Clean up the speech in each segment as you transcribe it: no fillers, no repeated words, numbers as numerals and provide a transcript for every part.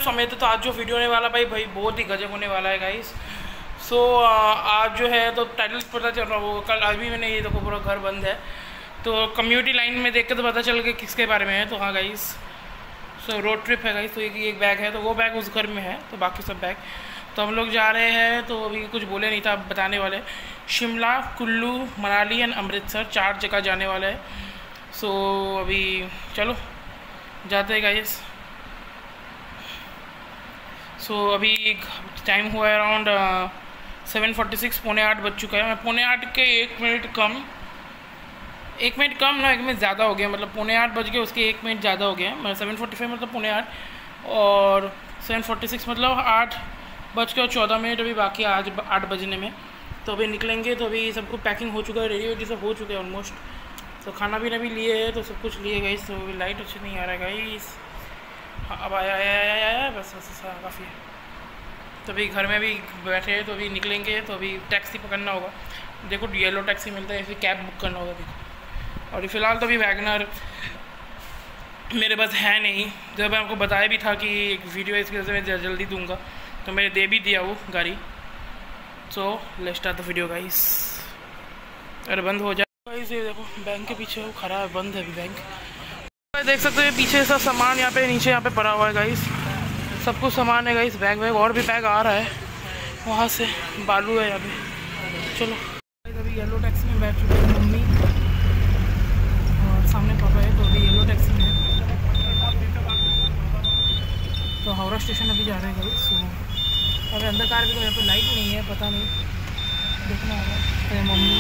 समय तो आज जो वीडियो होने वाला भाई बहुत ही गजब होने वाला है गाइस। सो आज जो है तो टाइटल पता चल रहा वो कल आज भी मैंने ये देखो पूरा घर बंद है तो कम्युनिटी लाइन में देख के तो पता चल गया किसके बारे में है। तो हाँ गाइस, सो रोड ट्रिप है गाइस। तो एक बैग है तो वो बैग उस घर में है, तो बाकी सब बैग तो हम लोग जा रहे हैं। तो अभी कुछ बोले नहीं था, बताने वाले शिमला, कुल्लू, मनाली एंड अमृतसर 4 जगह जाने वाले हैं। सो अभी चलो जाते हैं गाइस। सो अभी टाइम हुआ है अराउंड 7:46, 7:45 बज चुका है। मैं 7:45 के 1 मिनट कम ना 1 मिनट ज़्यादा हो गया, मतलब 7:45 बज गए उसके 1 मिनट ज़्यादा हो गया। मतलब 7:45 मतलब 7:45 और 7:46 मतलब 8:14 अभी बाकी है आज 8 बजने में। तो अभी निकलेंगे। तो अभी सबको पैकिंग हो चुका है, रेडी सब हो चुके हैं ऑलमोस्ट। तो खाना पीना भी लिए है, तो सब कुछ लिए गई। तो अभी लाइट अच्छी नहीं आ रहा है गाइस। हाँ अब आया बस काफ़ी है। तो अभी घर में भी बैठे हैं, तो अभी निकलेंगे। तो अभी टैक्सी पकड़ना होगा, देखो येलो टैक्सी मिलता है, फिर कैब बुक करना होगा देखो। और फ़िलहाल तो अभी वैगनर मेरे पास है नहीं। जब मैं आपको बताया भी था कि एक वीडियो इसकी वजह से मैं जल्दी दूंगा, तो मैंने दे भी दिया वो गाड़ी। So let's start the video guys. अरे बंद हो जाए गाइस, ये देखो बैंक के पीछे वो खड़ा है, बंद है अभी बैंक। देख सकते हो पीछे सब सामान यहाँ पे नीचे यहाँ पे पड़ा हुआ है गाइस। सब कुछ सामान है गाइस, बैग और भी बैग आ रहा है वहाँ से, बालू है यहाँ पे। चलो अभी येलो टैक्सी में बैठ चुके हैं मम्मी और सामने पापा है। तो अभी येलो टैक्सी में तो हावड़ा स्टेशन अभी जा रहे हैं गाइस। अभी अंधकार भी तो यहाँ पे लाइट नहीं है, पता नहीं देखना होगा। तो मम्मी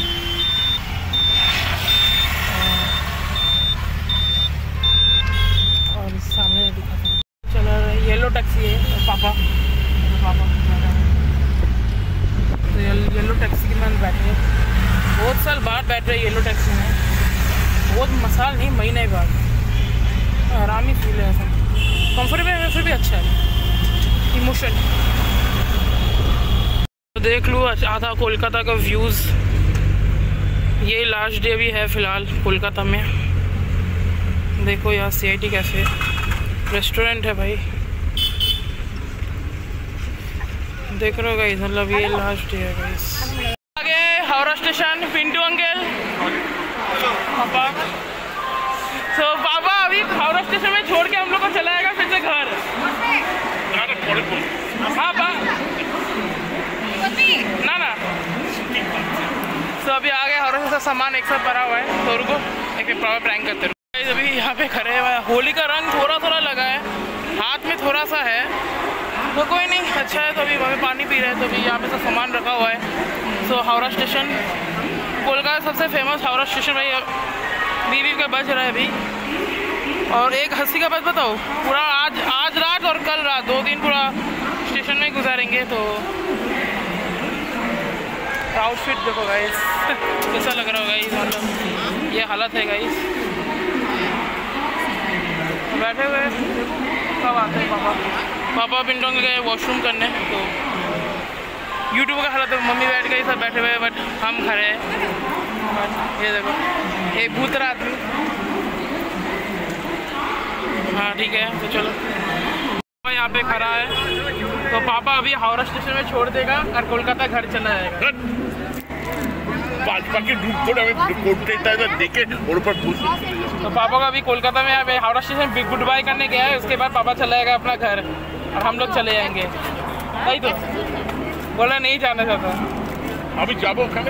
और सामने दिखाता हूँ। चलो येलो टैक्सी है पापा तो येलो टैक्सी के में बैठे हैं। बहुत साल बाद बैठ रहे येलो टैक्सी में, बहुत मसाल नहीं महीने बाद, आराम ही फील है, ऐसा कंफर्टेबल है, फिर भी अच्छा है इमोशन। तो देख लूँ आधा कोलकाता का व्यूज़। ये लास्ट डे भी है फ़िलहाल कोलकाता में। देखो यहाँ CIT कैफे रेस्टोरेंट है भाई, देख रहे हो गाइस। मतलब ये लास्ट डे है गाइस। आगे हावड़ा स्टेशन, पिंटू अंकल पापा। तो पापा अभी हावड़ा स्टेशन में छोड़ के हम लोग को चला जाएगा फिर से घर। हाँ ना तो अभी आगे हावड़ा से सामान एक साथ भरा हुआ है, तो रुको एक पावर प्रैंक करते रहो। अभी यहाँ पे खड़े हुए, होली का रंग थोड़ा लगा है, हाथ में थोड़ा सा है, तो कोई नहीं, अच्छा है। तो अभी वहाँ पानी पी रहे हैं। तो अभी यहाँ पे सब सामान रखा हुआ है। सो हावड़ा स्टेशन कोलकाता सबसे फेमस हावड़ा स्टेशन भाई, बीवी का बज रहा है अभी। और एक हंसी का बात बताओ, पूरा आज रात और कल रात 2 दिन पूरा स्टेशन में गुजारेंगे। तो आउटफिट देखो गाइस कैसा लग रहा हो गाइस, मतलब ये हालत है गाइस। बैठे हुए कब आते हैं पापा पिंटों के गए वॉशरूम करने। तो यूट्यूब का हालत है, मम्मी बैठ गई सब बैठे हुए, बट हम खड़े हैं। ये देखो एक भूतरा आदमी। हाँ ठीक है, तो चलो यहाँ पे खड़ा है। तो पापा अभी हावड़ा स्टेशन में छोड़ देगा और कोलकाता घर चला जाएगा। तो पापा का अभी कोलकाता में अभी हावड़ा स्टेशन गुड बाय करने गया है, उसके बाद पापा चला जाएगा अपना घर और हम लोग चले जाएंगे। नहीं तो बोला नहीं जाना चाहता अभी जाबो खाने।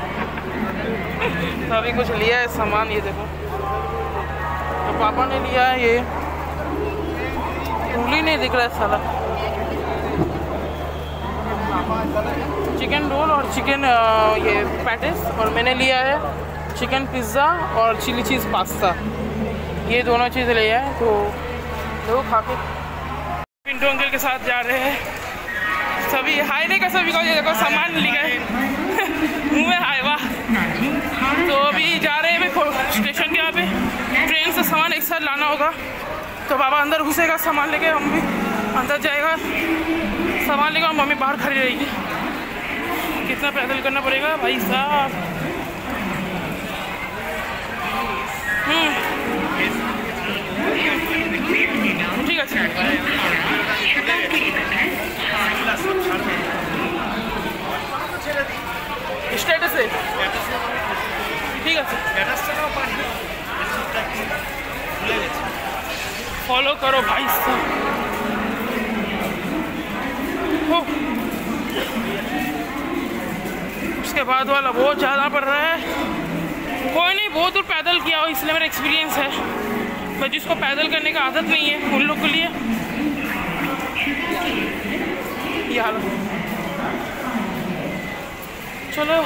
तो अभी कुछ लिया है सामान, ये देखो। तो पापा ने लिया है ये, उंगली नहीं दिख रहा है साला, चिकन रोल और चिकन ये पैटिस। और मैंने लिया है चिकन पिज़्ज़ा और चिली चीज़ पास्ता, ये दोनों चीज़ लिया है। तो देखो खा के पिंटू अंकल के साथ जा रहे हैं सभी। हाय नहीं कर सभी को, ये देखो सामान लिखा है मुँह में हाय वाह। तो अभी जा रहे हैं स्टेशन के यहाँ पे, ट्रेन से सामान एक साथ लाना होगा। तो बाबा अंदर घुसेगा सामान लेके, हम भी अंदर जाएगा सामान लेगा, मम्मी बाहर खड़ी रहेगी। कितना पैदल करना पड़ेगा भाई साहब। ठीक है करो भाई साहब। उसके बाद वाला बहुत ज़्यादा पड़ रहा है। कोई नहीं, बहुत दूर पैदल किया हो इसलिए मेरा एक्सपीरियंस है, पर जिसको पैदल करने का आदत नहीं है उन लोग के लिए ये हालत। चलो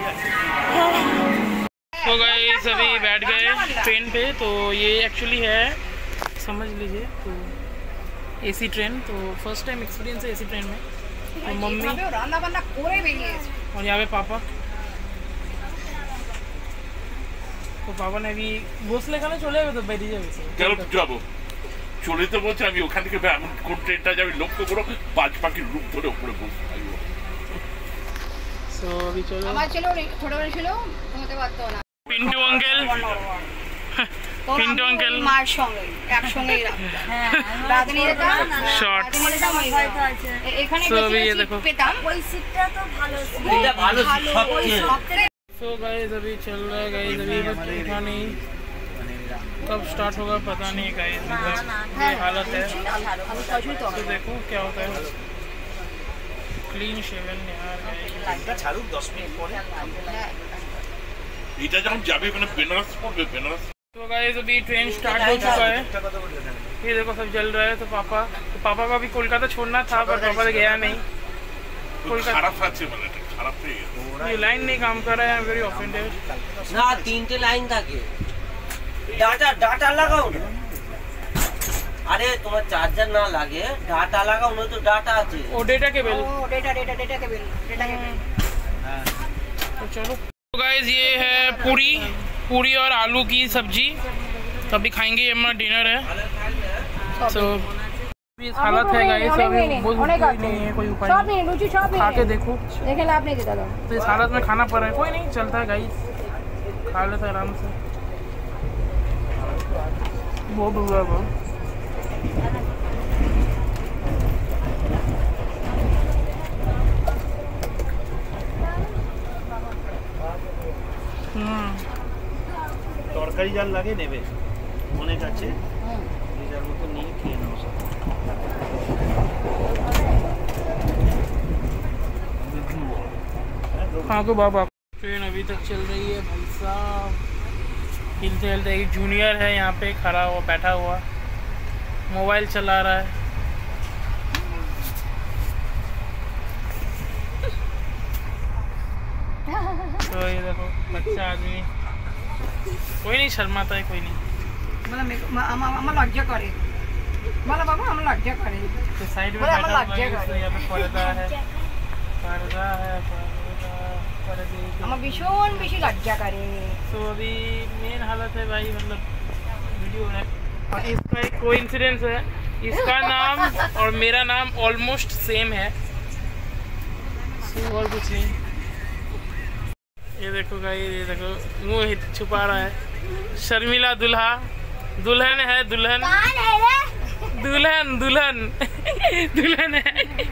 तो गाइस अभी बैठ गए ट्रेन पे। तो ये एक्चुअली है, समझ लीजिए, तो एसी ट्रेन। तो फर्स्ट टाइम एक्सपीरियंस है एसी ट्रेन में। तो मम्मी और यहाँ पे पापा। তো পাপা নাকি বসলে এখানে চলে যাবে, তো বেরিয়ে যাবে। চলো যাবো, চলে তো বলছি আমি ওখান থেকে কোন ট্রেনটা যাবে লক্ষ্য করো, পাঁচ পাখির রূপ ধরে উপরে বসে থাকবো। সো अभी চলো। আমার ছিল ছোটবেলা ছিল ঘুমোতে পারতো না। পিন্টু আঙ্কেল, পিন্টু আঙ্কেল মার সঙ্গে একসঙ্গেই রাখতো। হ্যাঁ রাত নিয়ে যেতাম শর্টস। এখানে পেতাম, ওই সিটটা তো ভালো ছিল। এটা ভালো ছিল। तो गाइस अभी चल रहा है गाइस, अभी बस उठा नहीं, कब स्टार्ट होगा पता नहीं गाइस। ये हालत है। तो देखो क्या होता है। क्लीन शेवन यार এটা ছাড়ুক 10 মিনিট পরে। এটা যখন যাবে মানে বেনারস পড়বে, বেনারস। तो गाइस अभी ट्रेन स्टार्ट हो चुका है। ये देखो सब जल रहा है। तो पापा को अभी कोलकाता छोड़ना था, पर पापा गया नहीं। कोलकाता खराब আছে মানে খারাপ হয়ে গেছে। ये लाइन नहीं काम कर रहा है, आई एम वेरी ऑफेंडेड। না তিনটে লাইন থাকে, ডাটা লাগাও না। আরে তোমার চার্জার না লাগে ডাটা লাগাও না, তো ডাটা আছে। ओ डेटा केबल, ओ डेटा केबल। तो चलो तो गाइस ये है पूरी और आलू की सब्जी। तो अभी खाएंगे, ये हमारा डिनर है। तो इस हालत है गाइस, अभी बहुत नहीं है, कोई उपाय नहीं। खा के देखो, देखे लाभ नहीं देता। तो इस हालत में खाना पड़ रहा है, कोई नहीं, चलता है गाइस, खा लेते आराम से। बहुत बुरा है बहुत। তরকারি জাল লাগে নেবে অনেক আছে, যার মতো নিয়ে খেয়ে নাও। हाँ तो बाबा ट्रेन अभी तक चल रही है भाई साहब, हिलते हिलते। एक जूनियर है यहाँ पे खड़ा हुआ, बैठा हुआ, मोबाइल चला रहा है। तो ये देखो बच्चा आदमी, कोई नहीं शर्माता है, कोई नहीं। আমার লজ্জা করে, বলো বাবা আমার লজ্জা করে। तो साइड में बैठा हुआ है, यहाँ पे पर्दा है, पर्दा है, আমার ভীষণ বেশি লজ্জা করে। तो अभी मेन हालत है भाई, मतलब वीडियो है। इसका एक कोइंसिडेंस है, इसका नाम और मेरा नाम ऑलमोस्ट सेम है। और कुछ नहीं। ये देखो गाइस, ये देखो मुंह छुपा रहा है। शर्मिला दुल्हा, दुल्हन है, दुल्हन दुल्हन दुल्हन दुल्हन है,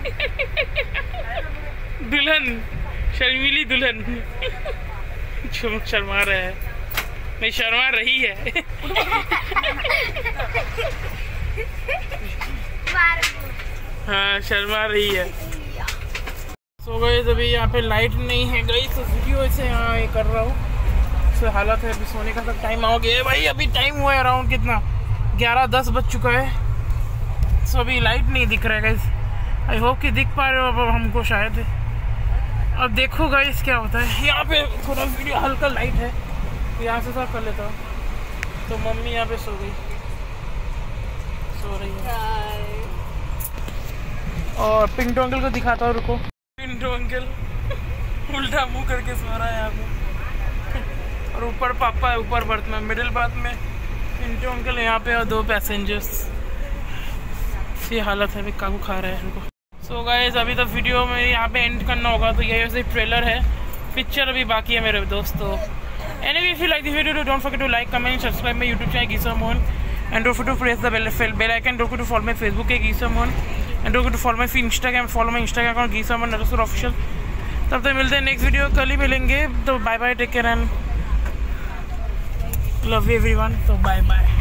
दुल्हन शर्मीली दुल्हन। शर्मा रहा है, नहीं शर्मा रही है। हाँ शर्मा रही है। सो गाइस अभी यहाँ पे लाइट नहीं है गाइस, तो वीडियो ऐसे यहाँ ये कर रहा हूँ। सो हालत है, अभी सोने का सब टाइम हो गया है भाई। अभी टाइम हुआ है अराउंड कितना 11:10 बज चुका है। सो अभी लाइट नहीं दिख रहा है गाइस, आई होप कि दिख पा रहे हो अब हमको शायद। अब देखो गाइस क्या होता है। यहाँ पे थोड़ा वीडियो हल्का लाइट है, तो यहाँ से सब कर लेता हूँ। तो मम्मी यहाँ पे सो गई, सो रही है। और पिंटू अंकल को दिखाता हूँ, रुको। पिंटू अंकल उल्टा मुंह करके सो रहा है यहाँ पे, और ऊपर पापा है, ऊपर बर्थ में, मिडिल बर्थ में पिंटू अंकल यहाँ पे, और 2 पैसेंजर्स। ये हालत है, अभी काबू खा रहा है रुको। सो गाइस अभी तो वीडियो में यहाँ पे एंड करना होगा, तो ये वैसे ट्रेलर है, पिक्चर अभी बाकी है मेरे दोस्तों। Anyway if you like the video don't forget to like comment subscribe my YouTube channel Geesa Mohan, and don't forget to press the bell icon, don't forget to follow my Facebook के Geesa Mohan, and don't forget to follow my Instagram account Geesa Mohan official. तब तक मिलते हैं next video, कल ही मिलेंगे। तो bye bye, take care and love you everyone. तो बाय बाय।